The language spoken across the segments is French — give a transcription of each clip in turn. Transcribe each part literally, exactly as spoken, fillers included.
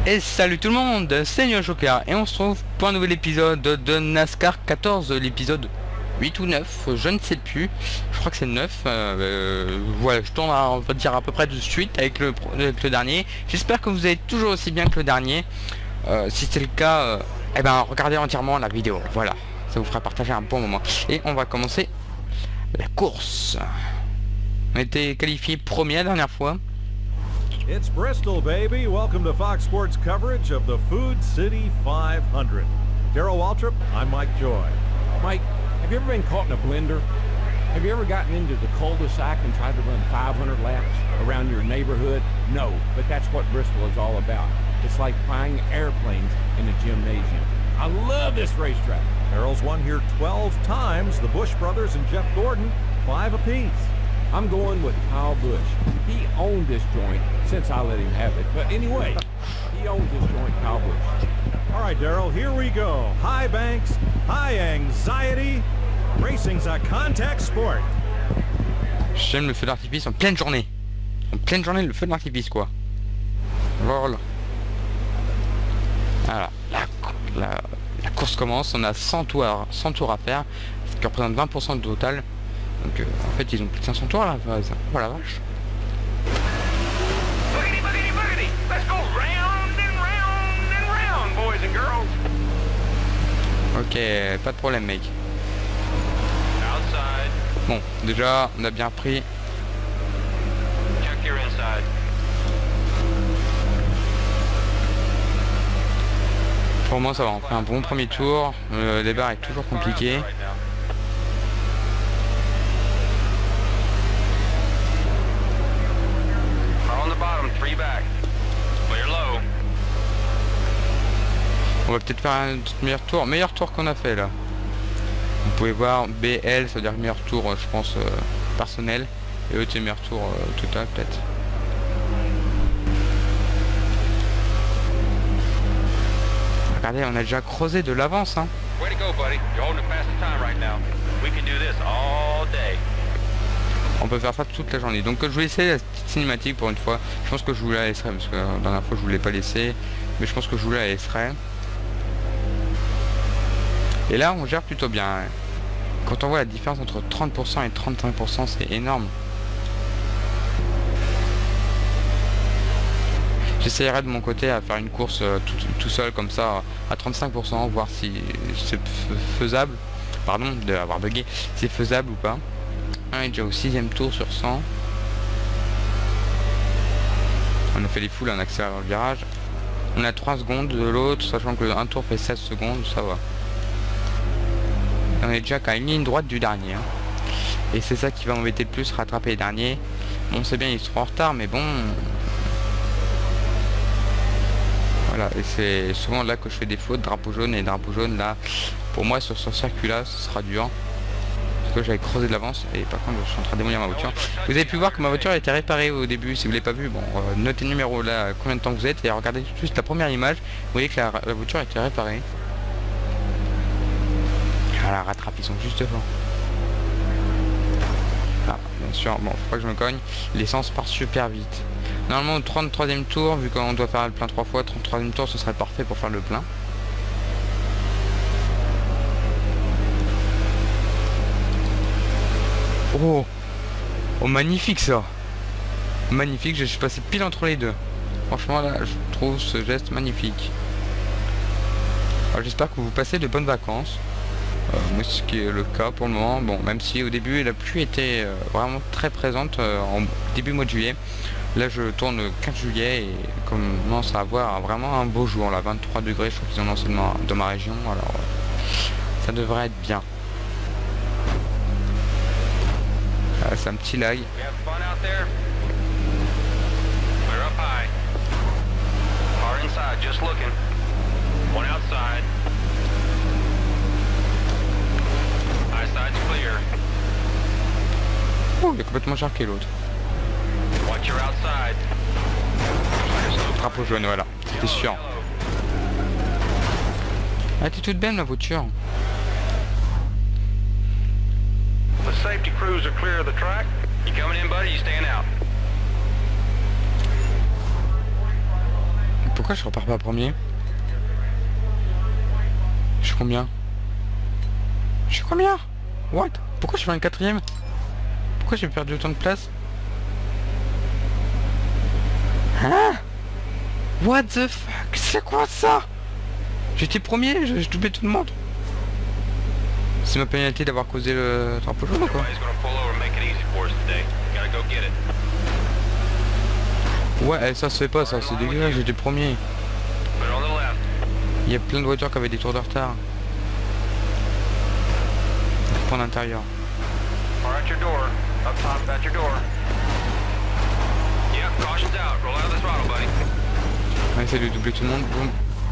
Et salut tout le monde, c'est NioJoker et on se retrouve pour un nouvel épisode de NASCAR quatorze, l'épisode huit ou neuf, je ne sais plus, je crois que c'est neuf, euh, euh, voilà, je tourne à, on va dire à peu près de suite avec le, avec le dernier. J'espère que vous allez toujours aussi bien que le dernier, euh, si c'est le cas, euh, eh ben regardez entièrement la vidéo, voilà, ça vous fera partager un bon moment. Et on va commencer la course. On était qualifié premier la dernière fois. It's Bristol, baby. Welcome to Fox Sports coverage of the Food City five hundred. Darrell Waltrip, I'm Mike Joy. Mike, have you ever been caught in a blender? Have you ever gotten into the cul-de-sac and tried to run five hundred laps around your neighborhood? No, but that's what Bristol is all about. It's like flying airplanes in a gymnasium. I love this racetrack. Darrell's won here twelve times. The Busch brothers and Jeff Gordon, five apiece. I'm going with Kyle Busch. He owned this joint since I let him have it. But anyway, he owns this joint, Kyle Busch. All right, Darrell, here we go. High banks, high anxiety. Racing's a contact sport. J'aime le feu d'artifice en pleine journée. En pleine journée, le feu d'artifice, quoi. Voilà. Alors, la, la, la course commence. On a cent tours, à, cent tours à faire, ce qui représente vingt pour cent du total. Donc euh, en fait ils ont plus de cinq cents tours à la base. Oh la vache. Ok, pas de problème mec. Bon, déjà on a bien pris. Pour moi ça va, on fait un bon premier tour. Le départ est toujours compliqué. On va peut-être faire un meilleur tour, meilleur tour qu'on a fait là. Vous pouvez voir B L, ça veut dire meilleur tour, je pense, euh, personnel. Et eux c'est meilleur tour euh, total peut-être. Regardez, on a déjà creusé de l'avance hein. On peut faire ça toute la journée. Donc je vais laisser la petite cinématique pour une fois. Je pense que je vous la laisserai parce que la dernière fois je vous l'ai pas laissé. Mais je pense que je vous la laisserai. Et là on gère plutôt bien. Quand on voit la différence entre trente pour cent et trente-cinq pour cent, c'est énorme. J'essaierai de mon côté à faire une course euh, tout, tout seul comme ça à trente-cinq pour cent, voir si c'est faisable. Pardon d'avoir bugué, c'est faisable ou pas. On est déjà au sixième tour sur cent. On a fait les foules en accélérant le virage. On a trois secondes de l'autre, sachant que un tour fait seize secondes, ça va. On est déjà qu'à une ligne droite du dernier. Hein. Et c'est ça qui va m'embêter le plus, rattraper les derniers. Bon, c'est bien, ils seront en retard, mais bon... Voilà, et c'est souvent là que je fais des fautes, drapeau jaune et drapeau jaune, là, pour moi, sur ce circuit-là, ce sera dur. Parce que j'avais creusé de l'avance, et par contre, je suis en train de démolir ma voiture. Vous avez pu voir que ma voiture a été réparée au début, si vous l'avez pas vu, bon, euh, notez le numéro là, combien de temps vous êtes, et regardez juste la première image, vous voyez que la, la voiture a été réparée. Voilà, rattrape, ils sont juste devant. Ah, bien sûr, bon, faut pas que je me cogne, l'essence part super vite. Normalement au trente-troisième tour, vu qu'on doit faire le plein trois fois, trente-troisième tour ce serait parfait pour faire le plein. Oh, oh magnifique ça. Magnifique, je suis passé pile entre les deux. Franchement là, je trouve ce geste magnifique. J'espère que vous passez de bonnes vacances. Euh, moi ce qui est le cas pour le moment. Bon, même si au début la pluie était euh, vraiment très présente euh, en début mois de juillet. Là je tourne le quinze juillet et commence à avoir vraiment un beau jour là, vingt-trois degrés, je crois qu'ils ont lancé dans ma région, alors euh, ça devrait être bien. Ah, c'est un petit lag. Oh, il est complètement charqué l'autre. Drapeau jaune, voilà, c'était sûr. Ah, t'es toute belle ma voiture. The safety crews are clear of the track. You coming in, buddy? You staying out? Pourquoi je repars pas premier? Je suis combien? Je suis combien? What? Pourquoi je fais un quatrième? Pourquoi j'ai perdu autant de place? Hein? What the fuck? C'est quoi ça? J'étais premier, je, je doublais tout le monde. C'est ma pénalité d'avoir causé le drapeau jaune ou quoi? Ouais, ça se fait pas, ça, c'est dégueulasse, j'étais premier. Il y a plein de voitures qui avaient des tours de retard. Pour l'intérieur. On essaie de doubler tout le monde. Boum.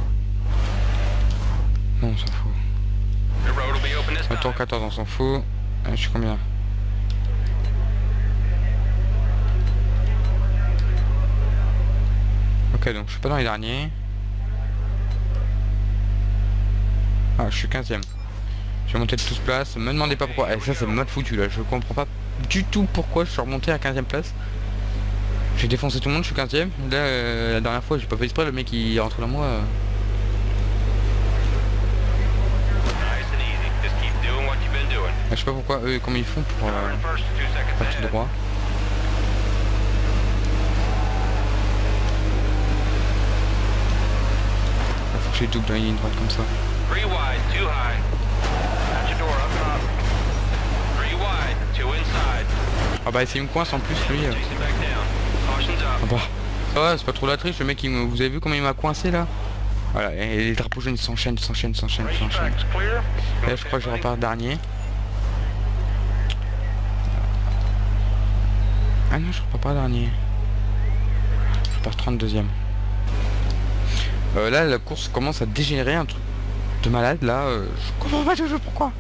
Non, on s'en fout. Le tour quatorze, on s'en fout. Ah, je suis combien? Ok, donc je suis pas dans les derniers. Ah, je suis quinzième. Je vais monter de douze places. Me demandez pas pourquoi. Eh, ça c'est mal foutu là. Je comprends pas du tout pourquoi je suis remonté à quinzième place. J'ai défoncé tout le monde, je suis quinzième. Là, euh, la dernière fois, j'ai pas fait exprès. Le mec il rentre dans moi. Euh... Je sais pas pourquoi eux comment ils font pour euh, pas tout droit. Faut que je les double dans une ligne droite comme ça. Ah bah il me coince en plus lui. Euh. Ah bah ça va, c'est pas trop la triche le mec il me... Vous avez vu comment il m'a coincé là? Voilà, et les drapeaux jaunes s'enchaînent, s'enchaînent, s'enchaînent, s'enchaînent. Là je crois que je repars dernier. Ah non, je repars pas dernier. Je repars trente-deuxième. Euh, là, la course commence à dégénérer, un truc de malade. Là, euh, je comprends pas toujours pourquoi.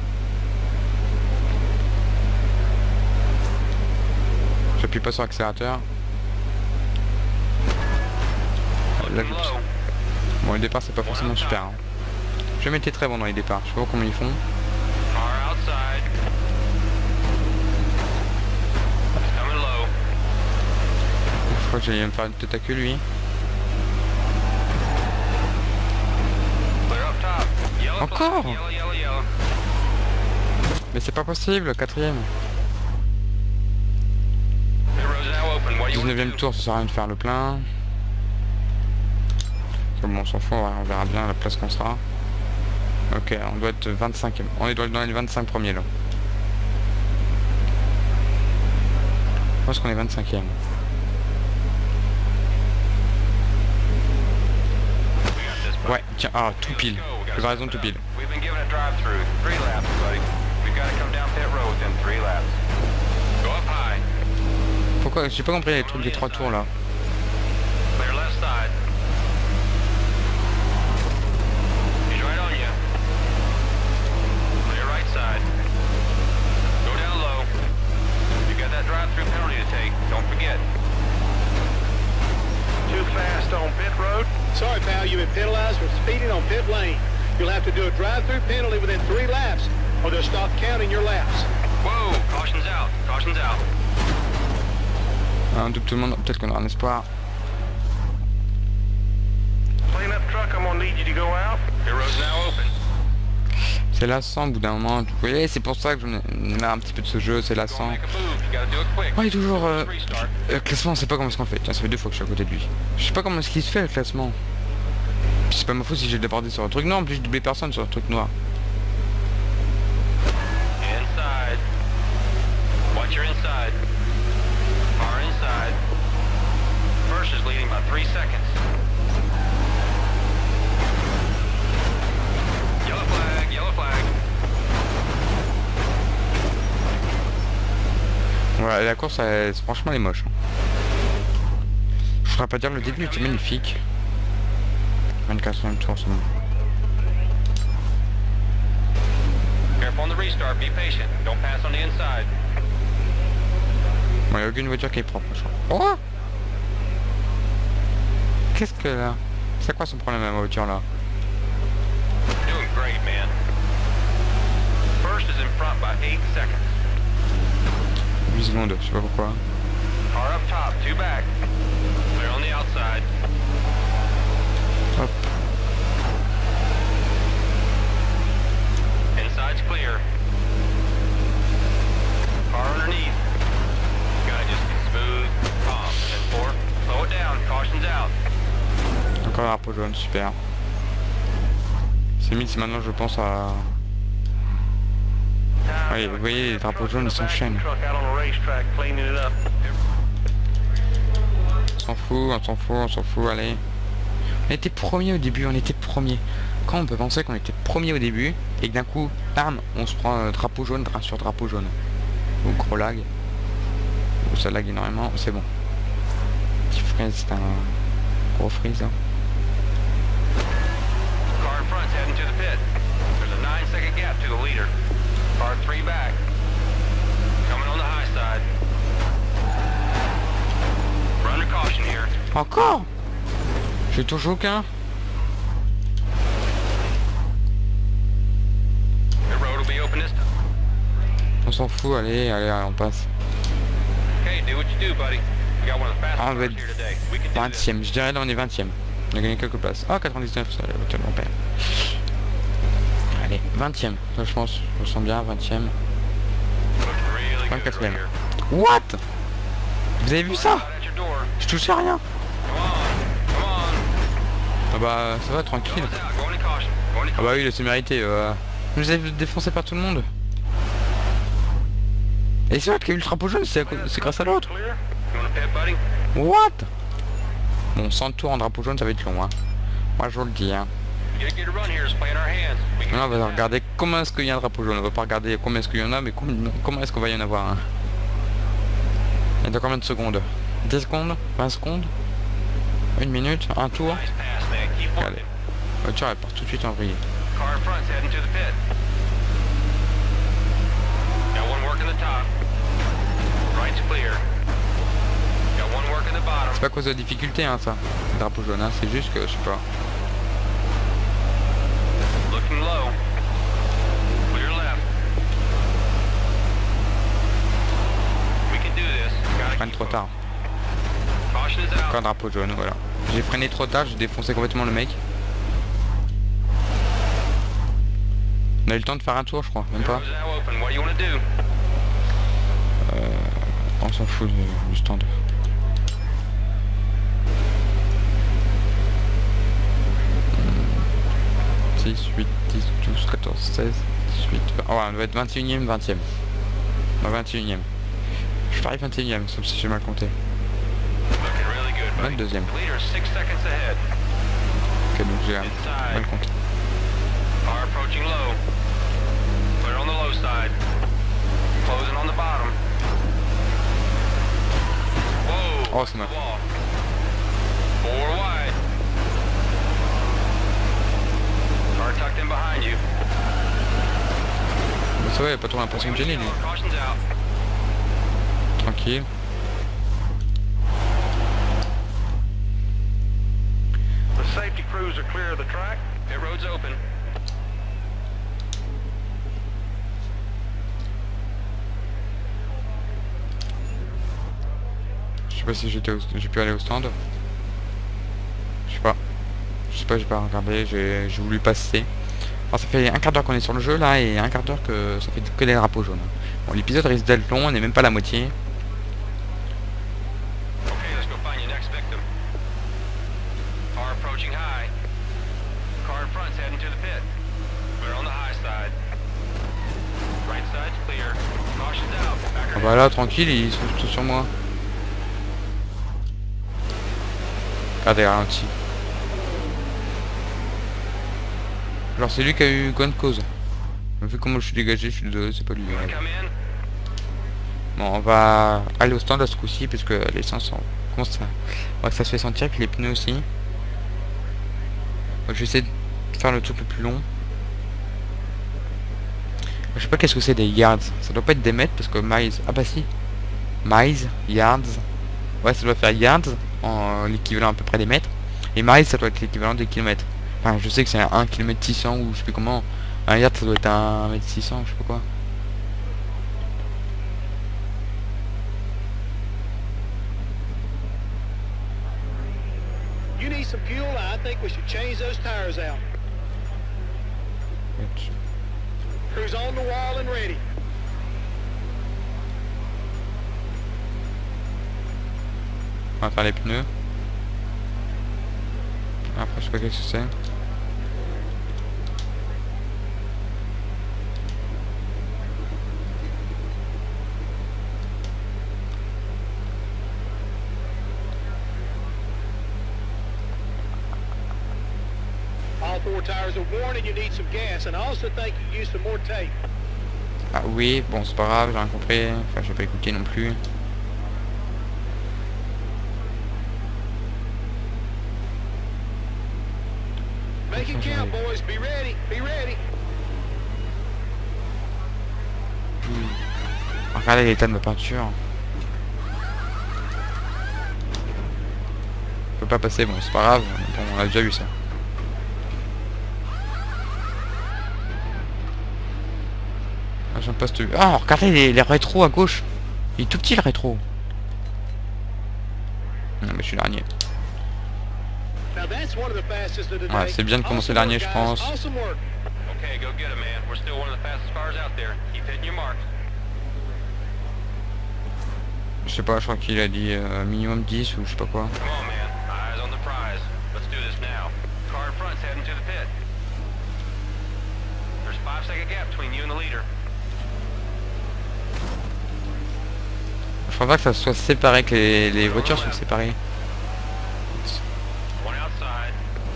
J'appuie pas sur l'accélérateur. Là, je... Bon, le départ, c'est pas forcément super. Hein. J'ai jamais été très bon dans les départs. Je sais pas comment ils font. Je crois que j'allais me faire une tête à queue lui. Encore? Mais c'est pas possible, quatrième. dix-neuvième tour, ça sert à rien de faire le plein. Bon, on s'en fout, on verra bien la place qu'on sera. Ok, on doit être vingt-cinquième. On est dans les vingt-cinq premiers là. Je pense qu'on est vingt-cinquième. Ouais, tiens, ah, tout pile. J'ai raison, tout pile. Pourquoi? J'ai pas compris les trucs des trois tours là. Sorry, pal, you've been penalized for speeding on pit lane. You'll have to do a drive-through penalty within three laps, or they'll stop counting your laps. Whoa, caution's out, caution's out. Un double tout le monde, peut-être qu'on aura un espoir. Clean up truck, I'm gonna need you to go out. Your road's now open. C'est lassant au bout d'un moment. Vous voyez, c'est pour ça que j'en ai un petit peu de ce jeu, c'est lassant. Ouais, il est toujours... Euh, le classement, on sait pas comment est-ce qu'on fait. Tiens, ça fait deux fois que je suis à côté de lui. Je sais pas comment est-ce qu'il se fait le classement. C'est pas ma faute si j'ai débordé sur un truc. Non, en plus j'ai doublé personne sur un truc noir. Inside. Watch your inside. Far inside. First is leading by three seconds. Yellow flag, yellow flag. Voilà, la course, elle, franchement, elle est moche. Je voudrais pas dire le début était magnifique. vingt-quatrième tour, c'est bon. Careful on the restart, be patient. Don't pass on the inside. Bon, il n'y a aucune voiture qui est propre, je crois. Oh! Qu'est-ce que là? C'est quoi son problème à ma voiture là? Doing great, man. First is in front by eight seconds. huit secondes, je sais pas pourquoi. Car up top, two back. Clear on the outside. Hop. Inside's clear. Car underneath. Gotta just be smooth, calm. And four. Slow it down. Caution's out. Encore un drapeau jaune, super. C'est limite si maintenant je pense à... Oui, vous voyez, les drapeaux jaunes ils s'enchaînent. On s'en fout, on s'en fout, on s'en fout, allez. On était premier au début, on était premier. Quand on peut penser qu'on était premier au début, et que d'un coup, bam, on se prend un drapeau jaune dra sur drapeau jaune. Ou gros lag. Ou ça lag énormément, c'est bon. Petit freeze, c'est un gros freeze. Hein. Car in front's heading to the pit. There's a nine second gap to the leader. Car three back. Coming on the high side. We're under caution here. Encore? J'ai toujours aucun. The road will be open this time. On s'en fout, allez, allez, allez, on passe. Okay, do what you do, buddy. We got one of the fastest Ah, on doit cars être here today. We can do this. vingtième, je dirais là on est vingtième. On a gagné quelques places. Ah, quatre-vingt-dix-neuf, ça va tellement perdre. Allez, vingtième, ça je pense, je me sens bien, vingtième. Looking really good vingt-quatrième. right here. What? Vous avez vu ça? Right at your door. Je touchais à rien. Come on, come on. Ah bah ça va, tranquille. Going out, going to caution. Going to Ah bah oui, c'est mérité. Euh... Je vous ai défoncé par tout le monde. Et c'est vrai qu'il y a eu le drapeau jaune, c'est grâce à l'autre. Clear. You want to pit, buddy? What? Bon, cent tours en drapeau jaune, ça va être long, hein. Moi, je vous le dis, hein. You get a run here is playing our hands. We can Maintenant, on do va that. regarder comment est-ce qu'il y a un drapeau jaune. On va pas regarder combien est-ce qu'il y en a, mais com- comment est-ce qu'on va y en avoir un. Et dans combien de secondes? dix secondes? vingt secondes? Une minute? Un tour? Nice pass, man. Keep Allez. working. La voiture, elle part tout de suite en vrille. Car in front's heading to the pit. Got one working the top. Right's clear. Got one working the bottom. C'est pas cause de difficulté, hein, ça. Le drapeau jaune, hein. C'est juste que, je sais pas. Looking low. Clear left. We can do this. Je Gotta freine keep trop up. tard. Caution is Encore un out. drapeau jaune, voilà. J'ai freiné trop tard, j'ai défoncé complètement le mec. On a eu le temps de faire un tour, je crois, même pas. Doors now open. What do you want to do? On s'en fout du, du stand. six, huit, dix, douze, quatorze, seize, dix-huit... Oh, on doit être vingt et unième, vingtième. Non, vingt et unième. Je parie vingt et unième, sauf si j'ai mal compté. Looking really good, buddy. vingt-deuxième. Leader is six seconds ahead. Ok, donc j'ai euh, mal compté. Car approaching low. Clear on the low side. Closing on the bottom. Whoa. Oh, c'est mal. Wall. Four wide. Car tucked in behind you. Mais ça va, il a pas trop l'impression de gêner, lui. Caution's out. Tranquille. The safety crews are clear of the track. Pit road's open. Je sais pas si j'étais au- j'ai pu aller au stand. Je sais pas. Je sais pas, j'ai pas regardé, j'ai j'ai voulu passer. Alors ça fait un quart d'heure qu'on est sur le jeu là et un quart d'heure que ça fait que des drapeaux jaunes. Bon, l'épisode risque d'être long, on n'est même pas à la moitié. Okay, let's go find your next victim. Car approaching high. Car in front's heading to the pit. Clear on the high side. Right side's clear. Caution's out. Back Ah bah là tranquille, ils sont tous sur moi. Regardez, ralenti. Alors c'est lui qui a eu gain de cause. Vu comment je suis dégagé, je suis désolé, c'est pas lui. You wanna come in? Bon, on va aller au stand à ce coup-ci parce que l'essence commence à... Ouais, ça se fait sentir, puis les pneus aussi. Donc, je vais essayer de faire le truc le plus long. Je sais pas qu'est-ce que c'est des yards. Ça doit pas être des mètres parce que miles... Ah bah si. Miles, yards. Ouais, ça doit faire yards en l'équivalent à peu près des mètres. Et miles, ça doit être l'équivalent des kilomètres. Enfin, je sais que c'est un kilomètre six cents ou je sais plus comment. Un yard, ça doit être un mètre six cents, je sais pas quoi. You need some fuel? I think we should change those tires out. Ok. Crew's on the wall and ready. On va faire les pneus. Après je sais pas qu'est-ce que c'est. All four tires are worn and you need some gas, and I also think you use some more tape. Ah oui, bon c'est pas grave, j'ai rien compris. Enfin j'ai pas écouté non plus. Make it count, boys. Be ready. Be ready. Regardez l'état de ma peinture. Je peux pas passer, bon c'est pas grave, bon, on a déjà vu ça. Ah, j'aime pas ce... Ah, regardez les, les rétros à gauche. Il est tout petit le rétro. Non mais je suis dernier. Ouais, c'est bien de commencer dernier, je pense. Okay, go get him, man. We're still one of the fastest cars out there. Keep hitting your marks. Je sais pas, je crois qu'il a dit euh, minimum dix ou je sais pas quoi. Come on, man. Eyes on the prize. Let's do this now. Car in front's heading to the pit. There's a five second gap between you and the leader. Je crois pas que ça soit séparé, que les, les voitures sont séparées. One outside.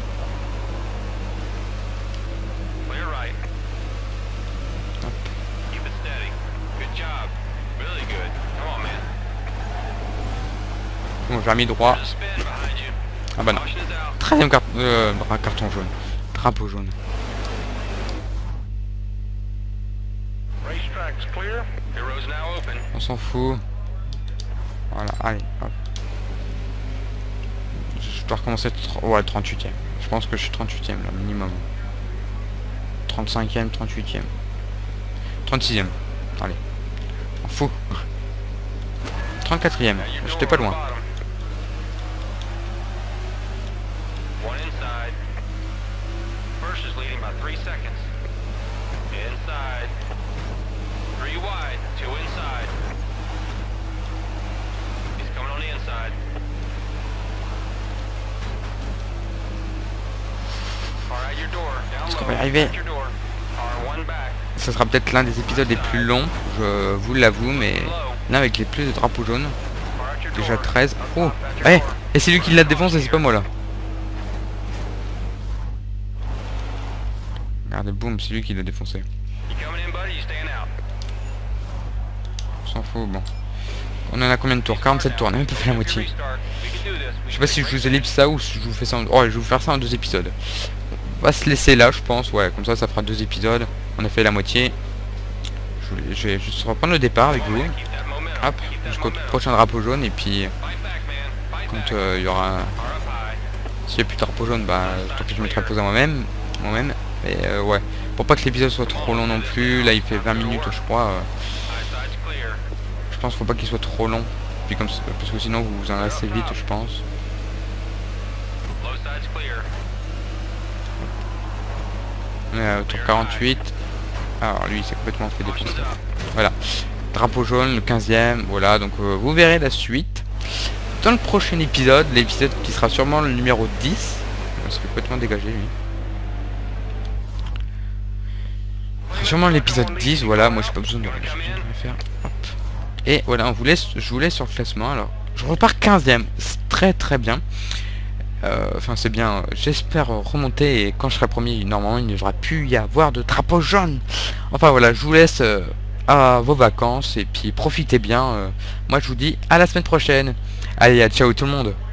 Clear right. Hop. Keep it steady. Good job. Really good. Come on, man. Bon, j'ai remis droit. There's a spin behind you. Ah bah non. Caution is out. treizième carte, euh, carton jaune. Drapeau jaune. Racetrack's clear. Pit road's now open. On s'en fout. Voilà, allez, hop. Je dois recommencer... Ouais, trente-huitième. Je pense que je suis trente-huitième là, minimum. trente-cinquième, trente-huitième. trente-sixième. Allez. On fout. trente-quatrième. J'étais pas loin. One inside. First is leading by three seconds. Inside. Three wide, two inside. He's coming on the inside. Car out your door, down Est-ce qu'on low. va y arriver? Out your door. Car one back. Ce sera peut-être l'un des épisodes les plus longs, je vous l'avoue, mais l'un avec les plus de drapeaux jaunes. Car out your Déjà door. treize. Oh, Up out your eh, door. et c'est lui qui l'a défoncé, c'est pas moi là. Regardez, boum, c'est lui qui l'a défoncé. You coming in, buddy? You staying out? On s'en fout, bon. On en a combien de tours? quarante-sept tours, on a même pas fait la moitié. Je sais pas si je vous ellipse ça ou si je vous fais ça en... Oh, je vais vous faire ça en deux épisodes. On va se laisser là, je pense, ouais, comme ça, ça fera deux épisodes. On a fait la moitié. Je vais, je vais juste reprendre le départ avec vous. Hop, jusqu'au prochain drapeau jaune, et puis... Quand il euh, y aura... S'il n'y a plus de drapeau jaune, bah, tant que je mettrai le pause à moi-même. Moi-même. Et euh, ouais, pour pas que l'épisode soit trop long non plus. Là, il fait vingt minutes, je crois. Euh, je pense qu'il faut pas qu'il soit trop long. Puis comme ça, parce que sinon vous vous en lassez vite, je pense. On est à tour quarante-huit. Alors lui, il s'est complètement fait défoncer. Voilà. Drapeau jaune, le quinzième. Voilà, donc euh, vous verrez la suite dans le prochain épisode. L'épisode qui sera sûrement le numéro dix. Il se fait complètement dégager, lui. Sûrement l'épisode dix, voilà, moi j'ai pas besoin de rien faire. Hop. Et voilà, on vous laisse, je vous laisse sur le classement. Alors, je repars quinzième, c'est très très bien. Euh, enfin c'est bien, j'espère remonter et quand je serai premier, normalement il ne devra plus y avoir de drapeau jaune. Enfin voilà, je vous laisse euh, à vos vacances et puis profitez bien. Euh, moi je vous dis à la semaine prochaine. Allez, à ciao tout le monde.